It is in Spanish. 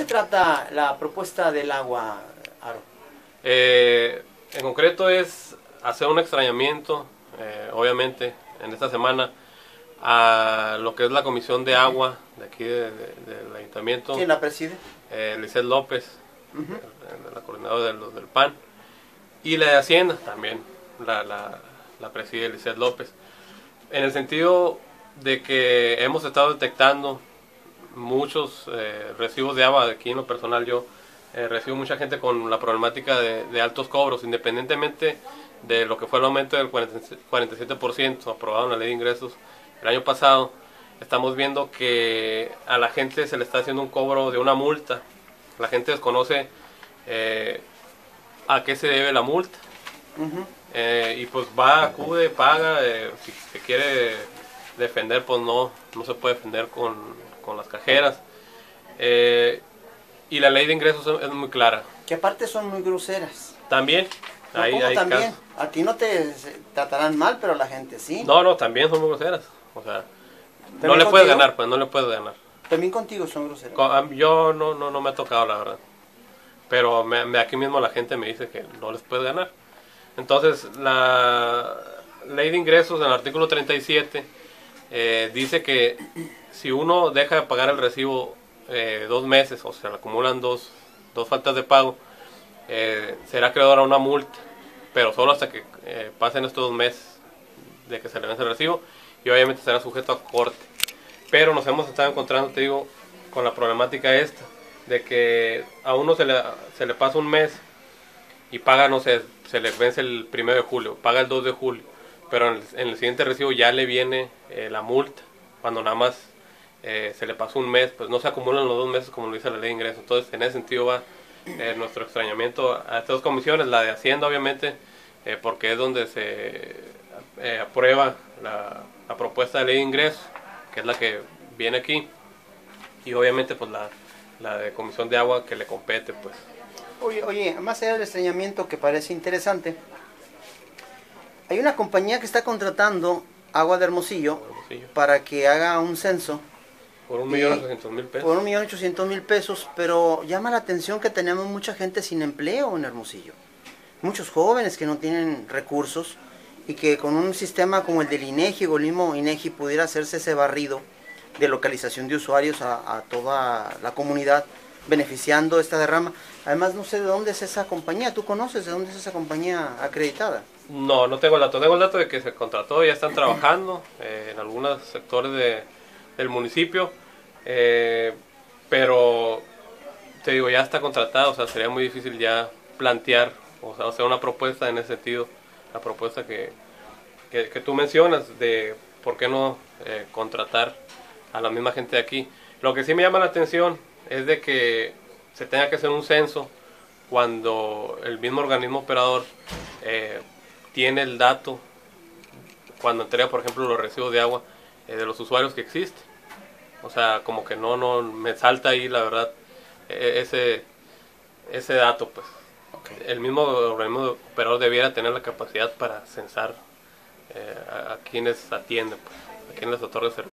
se trata la propuesta del agua, Aro? En concreto es hacer un extrañamiento, obviamente, en esta semana, a lo que es la Comisión de Agua de aquí del Ayuntamiento. ¿Quién la preside? Lisset López, la coordinadora del PAN, y la de Hacienda también, la preside Lisset López, en el sentido de que hemos estado detectando muchos recibos de agua. Aquí en lo personal yo recibo mucha gente con la problemática de altos cobros, independientemente de lo que fue el aumento del 47% aprobado en la ley de ingresos el año pasado. Estamos viendo que a la gente se le está haciendo un cobro de una multa. La gente desconoce a qué se debe la multa. Y pues acude, paga. Si se quiere defender, pues no se puede defender con las cajeras. Y la ley de ingresos es muy clara. Que aparte son muy groseras. También. No, hay también. Casos. A ti no te tratarán mal, pero la gente sí. No, también son muy groseras. O sea, no le puedes ganar, pues no le puedes ganar. También contigo son groseras. Yo no me ha tocado, la verdad. Pero aquí mismo la gente me dice que no les puedes ganar. Entonces, la ley de ingresos en el artículo 37 dice que si uno deja de pagar el recibo 2 meses, o se le acumulan dos faltas de pago, será acreedor a una multa, pero solo hasta que pasen estos 2 meses de que se le vence el recibo, y obviamente será sujeto a corte. Pero nos hemos estado encontrando, te digo, con la problemática esta, de que a uno se le pasa un mes y paga, no sé, se le vence el 1 de julio, paga el 2 de julio, pero en el siguiente recibo ya le viene la multa, cuando nada más se le pasó un mes, pues no se acumulan los 2 meses como lo dice la ley de ingresos. Entonces, en ese sentido va nuestro extrañamiento a estas dos comisiones, la de Hacienda obviamente, porque es donde se aprueba la propuesta de ley de ingresos, que es la que viene aquí, y obviamente pues la de Comisión de Agua que le compete, pues. Oye, más allá del extrañamiento que parece interesante, hay una compañía que está contratando Agua de Hermosillo para que haga un censo. Por 1.800.000 pesos. Por 1.800.000 pesos, pero llama la atención que tenemos mucha gente sin empleo en Hermosillo. Muchos jóvenes que no tienen recursos y que con un sistema como el del INEGI o el mismo INEGI pudiera hacerse ese barrido de localización de usuarios a toda la comunidad, beneficiando esta derrama. Además, no sé de dónde es esa compañía. ¿Tú conoces de dónde es esa compañía acreditada? No tengo el dato. Tengo el dato de que se contrató, ya están trabajando en algunos sectores del municipio, pero te digo, ya está contratado. O sea, sería muy difícil ya plantear, o sea, una propuesta en ese sentido, la propuesta que tú mencionas de por qué no contratar a la misma gente de aquí. Lo que sí me llama la atención es de que se tenga que hacer un censo cuando el mismo organismo operador tiene el dato cuando entrega, por ejemplo, los recibos de agua de los usuarios que existen. O sea, como que no me salta ahí, la verdad, ese dato, pues. Okay. El mismo organismo operador debiera tener la capacidad para censar a quienes atienden, pues, a quienes les otorga servicio.